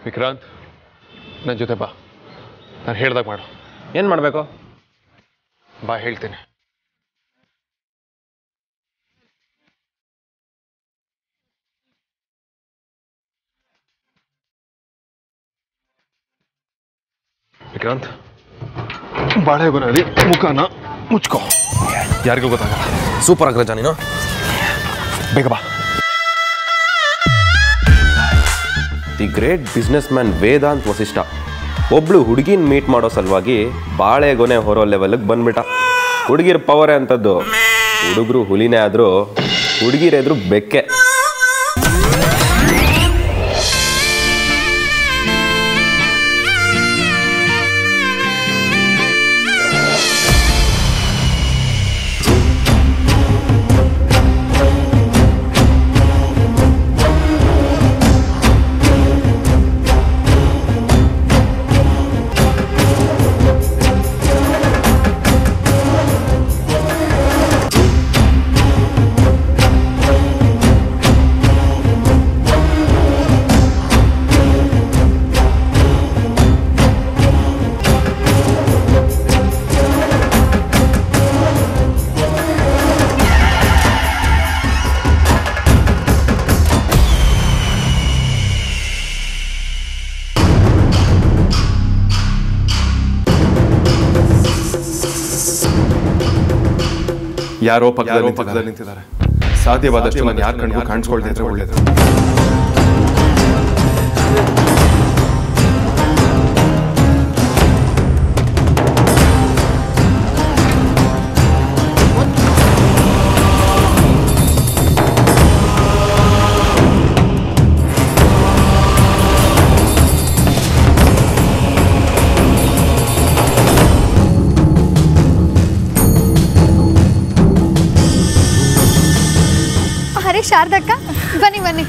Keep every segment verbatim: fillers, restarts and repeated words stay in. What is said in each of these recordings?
ವಿಕ್ರಾಂತ್, ನನ್ನ ಜೊತೆ ಬಾ. ನಾನು ಹೇಳ್ದಾಗ ಮಾಡು. ಏನು ಮಾಡಬೇಕು? ಬಾ, ಹೇಳ್ತೀನಿ. ವಿಕ್ರಾಂತ್, ಬಾಳೆಗೊನೆಯಲ್ಲಿ ಮುಖನ ಮುಚ್ಕೋ, ಯಾರಿಗೂ ಗೊತ್ತಾಗಲ್ಲ. ಸೂಪರ್ ಅಗ್ರಜ ನೀನು. ಬೇಗ ಬಾ. The great businessman Vedant Vasishtha ಒಬ್ಳು ಹುಡುಗಿನ ಮೀಟ್ ಮಾಡೋ ಸಲುವಾಗಿ ಬಾಳೆಗೊನೆ ಹೊರೋ ಲೆವೆಲ್ಗೆ ಬಂದ್ಬಿಟ್ಟ. ಹುಡುಗಿರ ಪವರೇ ಅಂಥದ್ದು. ಹುಡುಗರು ಹುಲಿನೇ ಆದರೂ ಹುಡುಗಿರೆದ್ರು ಬೆಕ್ಕೆ. ಯಾರೋ ಪಕ್ಕದಲ್ಲಿ ನಿಂತಿದ್ದಾರೆ. ಸಾಧ್ಯವಾದಷ್ಟು ನಾನು ಯಾರ ಕಣ್ಗೂ ಕಾಣಿಸ್ಕೊಳ್ತಾ ಇದ್ರೆ ಒಳ್ಳೇದು. ಶಾರದಕ್ಕ, ಬನ್ನಿ ಬನ್ನಿ.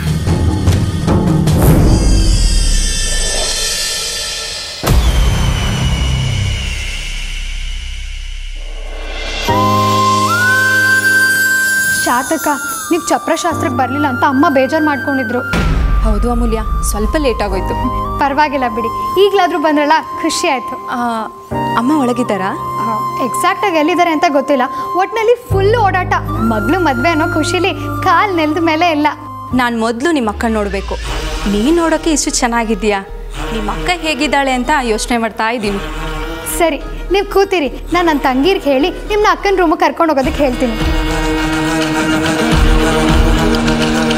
ಶಾರದಕ್ಕ, ನೀವು ಚಪ್ರಶಾಸ್ತ್ರಕ್ಕೆ ಬರಲಿಲ್ಲ ಅಂತ ಅಮ್ಮ ಬೇಜಾರು ಮಾಡ್ಕೊಂಡಿದ್ರು. ಹೌದು ಅಮೂಲ್ಯ, ಸ್ವಲ್ಪ ಲೇಟ್ ಆಗೋಯ್ತು. ಪರವಾಗಿಲ್ಲ ಬಿಡಿ, ಈಗಲಾದರೂ ಬಂದ್ರಲ್ಲ, ಖುಷಿ ಆಯಿತು. ಅಮ್ಮ ಒಳಗಿದ್ದಾರಾ? ಎಕ್ಸಾಕ್ಟಾಗಿ ಎಲ್ಲಿದ್ದಾರೆ ಅಂತ ಗೊತ್ತಿಲ್ಲ. ಒಟ್ಟಿನಲ್ಲಿ ಫುಲ್ಲು ಓಡಾಟ. ಮಗಳು ಮದುವೆ ಅನ್ನೋ ಖುಷಿಲಿ ಕಾಲು ನೆಲದ ಮೇಲೆ ಇಲ್ಲ. ನಾನು ಮೊದಲು ನಿಮ್ಮ ಅಕ್ಕ ನೋಡಬೇಕು. ನೀನು ನೋಡೋಕ್ಕೆ ಇಷ್ಟು ಚೆನ್ನಾಗಿದ್ದೀಯಾ? ನಿಮ್ಮ ಅಕ್ಕ ಹೇಗಿದ್ದಾಳೆ ಅಂತ ಯೋಚನೆ ಮಾಡ್ತಾ ಇದ್ದೀನಿ. ಸರಿ, ನೀವು ಕೂತಿರಿ. ನಾನು ನನ್ನ ತಂಗೀರಿಗೆ ಹೇಳಿ ನಿಮ್ಮನ್ನ ಅಕ್ಕನ ರೂಮಿಗೆ ಕರ್ಕೊಂಡು ಹೋಗೋದಕ್ಕೆ ಹೇಳ್ತೀನಿ.